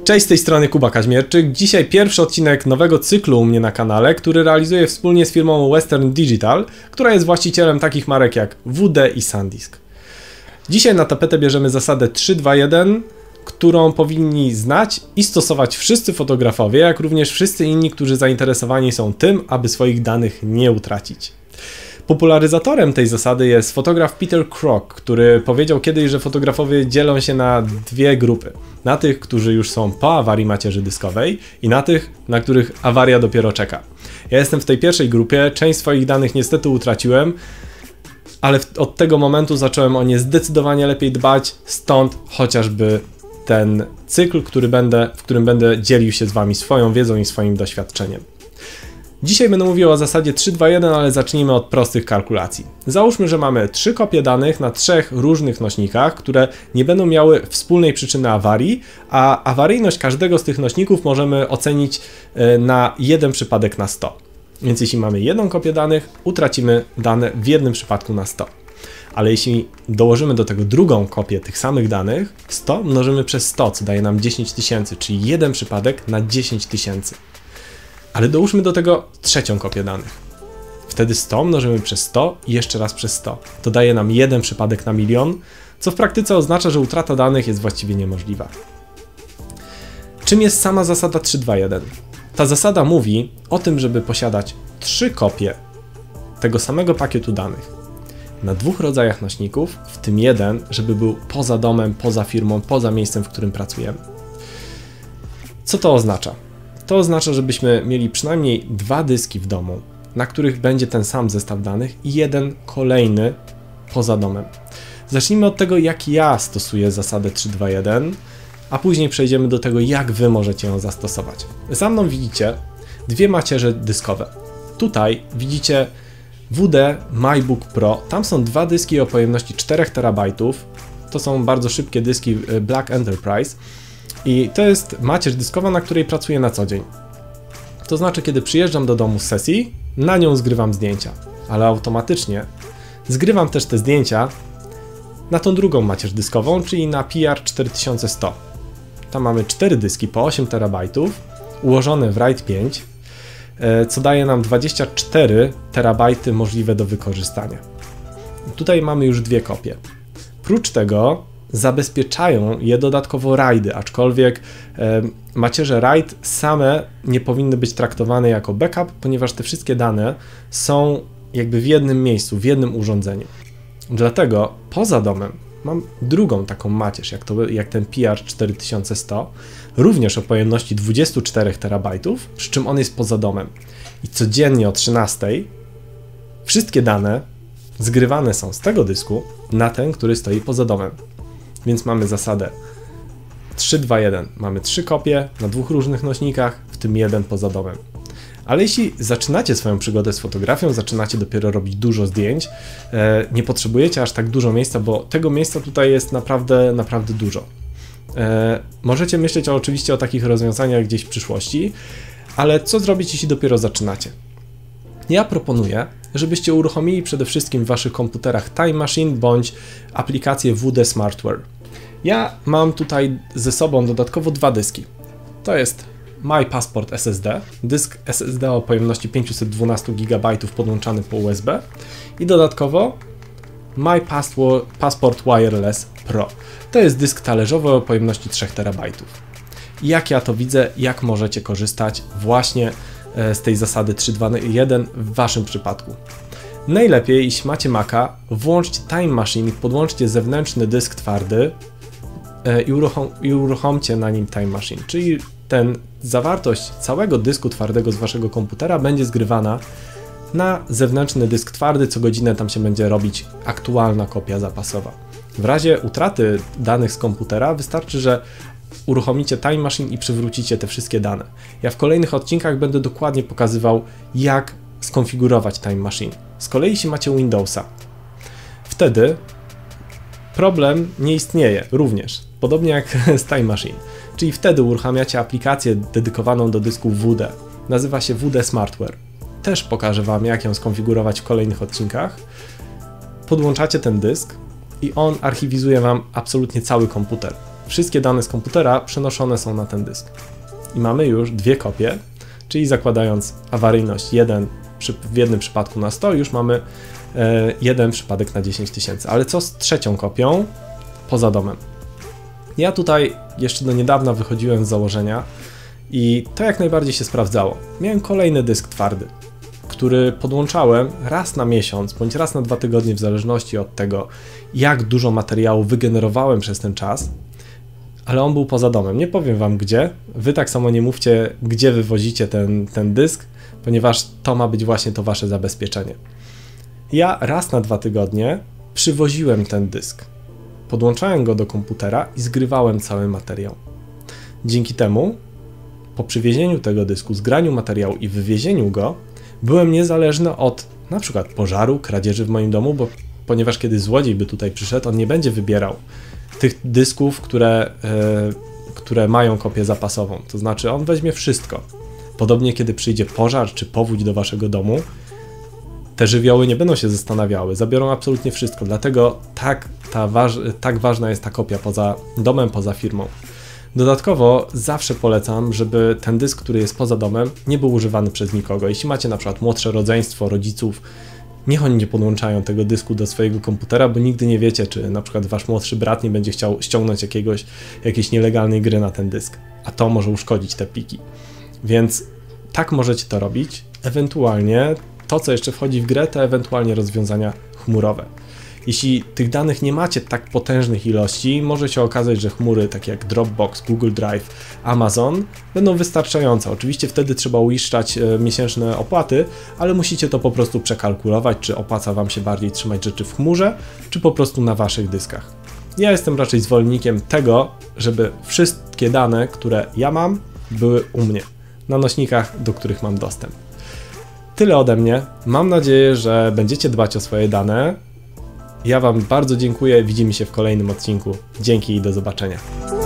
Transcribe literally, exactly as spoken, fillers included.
Cześć, z tej strony Kuba Kaźmierczyk. Dzisiaj pierwszy odcinek nowego cyklu u mnie na kanale, który realizuję wspólnie z firmą Western Digital, która jest właścicielem takich marek jak W D i SanDisk. Dzisiaj na tapetę bierzemy zasadę trzy dwa jeden, którą powinni znać i stosować wszyscy fotografowie, jak również wszyscy inni, którzy zainteresowani są tym, aby swoich danych nie utracić. Popularyzatorem tej zasady jest fotograf Peter Crock, który powiedział kiedyś, że fotografowie dzielą się na dwie grupy. Na tych, którzy już są po awarii macierzy dyskowej i na tych, na których awaria dopiero czeka. Ja jestem w tej pierwszej grupie, część swoich danych niestety utraciłem, ale od tego momentu zacząłem o nie zdecydowanie lepiej dbać, stąd chociażby ten cykl, który będę, w którym będę dzielił się z Wami swoją wiedzą i swoim doświadczeniem. Dzisiaj będę mówił o zasadzie trzy dwa jeden, ale zacznijmy od prostych kalkulacji. Załóżmy, że mamy trzy kopie danych na trzech różnych nośnikach, które nie będą miały wspólnej przyczyny awarii, a awaryjność każdego z tych nośników możemy ocenić na jeden przypadek na sto. Więc jeśli mamy jedną kopię danych, utracimy dane w jednym przypadku na sto. Ale jeśli dołożymy do tego drugą kopię tych samych danych, sto mnożymy przez sto, co daje nam dziesięć tysięcy, czyli jeden przypadek na dziesięć tysięcy. Ale dołóżmy do tego trzecią kopię danych. Wtedy sto mnożymy przez sto i jeszcze raz przez sto. To daje nam jeden przypadek na milion, co w praktyce oznacza, że utrata danych jest właściwie niemożliwa. Czym jest sama zasada trzy dwa jeden? Ta zasada mówi o tym, żeby posiadać trzy kopie tego samego pakietu danych na dwóch rodzajach nośników, w tym jeden, żeby był poza domem, poza firmą, poza miejscem, w którym pracujemy. Co to oznacza? To oznacza, żebyśmy mieli przynajmniej dwa dyski w domu, na których będzie ten sam zestaw danych i jeden kolejny poza domem. Zacznijmy od tego, jak ja stosuję zasadę trzy dwa jeden, a później przejdziemy do tego, jak Wy możecie ją zastosować. Za mną widzicie dwie macierze dyskowe. Tutaj widzicie W D MyBook Pro. Tam są dwa dyski o pojemności cztery terabajtów. To są bardzo szybkie dyski Black Enterprise. I to jest macierz dyskowa, na której pracuję na co dzień. To znaczy, kiedy przyjeżdżam do domu z sesji, na nią zgrywam zdjęcia, ale automatycznie zgrywam też te zdjęcia na tą drugą macierz dyskową, czyli na P R cztery tysiące sto. Tam mamy cztery dyski po osiem terabajtów, ułożone w RAID pięć, co daje nam dwadzieścia cztery terabajty możliwe do wykorzystania. Tutaj mamy już dwie kopie. Prócz tego zabezpieczają je dodatkowo RAIDy, aczkolwiek e, macierze RAID same nie powinny być traktowane jako backup, ponieważ te wszystkie dane są jakby w jednym miejscu, w jednym urządzeniu. Dlatego poza domem mam drugą taką macierz, jak, to, jak ten P R cztery tysiące sto, również o pojemności dwadzieścia cztery terabajtów, przy czym on jest poza domem. I codziennie o trzynastej wszystkie dane zgrywane są z tego dysku na ten, który stoi poza domem. Więc mamy zasadę trzy dwa jeden. Mamy trzy kopie na dwóch różnych nośnikach, w tym jeden poza domem. Ale jeśli zaczynacie swoją przygodę z fotografią, zaczynacie dopiero robić dużo zdjęć, e, nie potrzebujecie aż tak dużo miejsca, bo tego miejsca tutaj jest naprawdę, naprawdę dużo. E, możecie myśleć o, oczywiście o takich rozwiązaniach gdzieś w przyszłości, ale co zrobić, jeśli dopiero zaczynacie? Ja proponuję, żebyście uruchomili przede wszystkim w Waszych komputerach Time Machine bądź aplikację W D Smartware. Ja mam tutaj ze sobą dodatkowo dwa dyski. To jest My Passport S S D, dysk S S D o pojemności pięćset dwanaście gigabajtów podłączany po U S B i dodatkowo My Passport Wireless Pro. To jest dysk talerzowy o pojemności trzy terabajtów. I jak ja to widzę, jak możecie korzystać właśnie z tej zasady trzy dwa jeden w Waszym przypadku. Najlepiej, jeśli macie Maca, włączcie Time Machine, podłączcie zewnętrzny dysk twardy i, uruchom, i uruchomcie na nim Time Machine, czyli ten zawartość całego dysku twardego z Waszego komputera będzie zgrywana na zewnętrzny dysk twardy, co godzinę tam się będzie robić aktualna kopia zapasowa. W razie utraty danych z komputera wystarczy, że uruchomicie Time Machine i przywrócicie te wszystkie dane. Ja w kolejnych odcinkach będę dokładnie pokazywał, jak skonfigurować Time Machine. Z kolei jeśli macie Windowsa, wtedy problem nie istnieje również, podobnie jak z Time Machine. Czyli wtedy uruchamiacie aplikację dedykowaną do dysku W D. Nazywa się W D Smartware. Też pokażę Wam, jak ją skonfigurować w kolejnych odcinkach. Podłączacie ten dysk i on archiwizuje Wam absolutnie cały komputer. wszystkie dane z komputera przenoszone są na ten dysk. I mamy już dwie kopie, czyli zakładając awaryjność jeden w jednym przypadku na sto, już mamy e, jeden przypadek na dziesięć tysięcy. Ale co z trzecią kopią poza domem? Ja tutaj jeszcze do niedawna wychodziłem z założenia i to jak najbardziej się sprawdzało. Miałem kolejny dysk twardy, który podłączałem raz na miesiąc, bądź raz na dwa tygodnie, w zależności od tego, jak dużo materiału wygenerowałem przez ten czas, ale on był poza domem. Nie powiem wam gdzie, wy tak samo nie mówcie, gdzie wywozicie ten, ten dysk, ponieważ to ma być właśnie to wasze zabezpieczenie. Ja raz na dwa tygodnie przywoziłem ten dysk, podłączałem go do komputera i zgrywałem cały materiał. Dzięki temu, po przywiezieniu tego dysku, zgraniu materiału i wywiezieniu go, byłem niezależny od na przykład pożaru, kradzieży w moim domu, bo ponieważ kiedy złodziej by tutaj przyszedł, on nie będzie wybierał tych dysków, które, yy, które mają kopię zapasową. To znaczy on weźmie wszystko. Podobnie kiedy przyjdzie pożar czy powódź do waszego domu, te żywioły nie będą się zastanawiały, zabiorą absolutnie wszystko. Dlatego tak, ta waż, tak ważna jest ta kopia poza domem, poza firmą. Dodatkowo zawsze polecam, żeby ten dysk, który jest poza domem, nie był używany przez nikogo. Jeśli macie na przykład młodsze rodzeństwo, rodziców, niech oni nie podłączają tego dysku do swojego komputera, bo nigdy nie wiecie, czy na przykład wasz młodszy brat nie będzie chciał ściągnąć jakiegoś, jakiejś nielegalnej gry na ten dysk, a to może uszkodzić te pliki. Więc tak możecie to robić. Ewentualnie to, co jeszcze wchodzi w grę, to ewentualnie rozwiązania chmurowe. Jeśli tych danych nie macie tak potężnych ilości, może się okazać, że chmury takie jak Dropbox, Google Drive, Amazon będą wystarczające. Oczywiście wtedy trzeba uiszczać e, miesięczne opłaty, ale musicie to po prostu przekalkulować, czy opłaca wam się bardziej trzymać rzeczy w chmurze, czy po prostu na waszych dyskach. Ja jestem raczej zwolennikiem tego, żeby wszystkie dane, które ja mam, były u mnie, na nośnikach, do których mam dostęp. Tyle ode mnie. Mam nadzieję, że będziecie dbać o swoje dane. Ja wam bardzo dziękuję. Widzimy się w kolejnym odcinku. Dzięki i do zobaczenia.